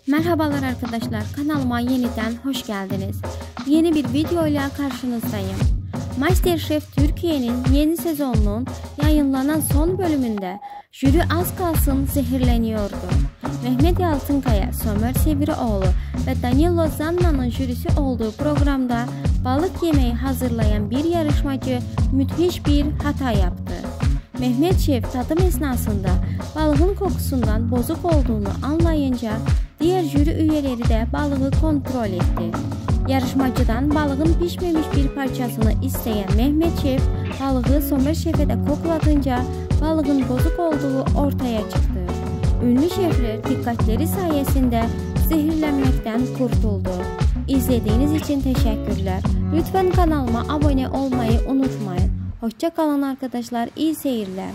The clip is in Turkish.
Merhabalar arkadaşlar, kanalıma yeniden hoş geldiniz. Yeni bir video ile karşınızdayım. MasterChef Türkiye'nin yeni sezonunun yayınlanan son bölümünde jüri az kalsın zehirleniyordu. Mehmet Altınkaya, Somer Sevirioğlu ve Danilo Zanna'nın jürisi olduğu programda balık yemeği hazırlayan bir yarışmacı müthiş bir hata yaptı. Mehmet Şef tadım esnasında balığın kokusundan bozuk olduğunu anlayınca diğer jüri üyeleri de balığı kontrol etti. Yarışmacıdan balığın pişmemiş bir parçasını isteyen Mehmet Şef balığı Somer Şef'e de koklatınca balığın bozuk olduğu ortaya çıktı. Ünlü şefler dikkatleri sayesinde zehirlenmekten kurtuldu. İzlediğiniz için teşekkürler. Lütfen kanalıma abone olmayı unutmayın. Hoşça kalın arkadaşlar, iyi seyirler.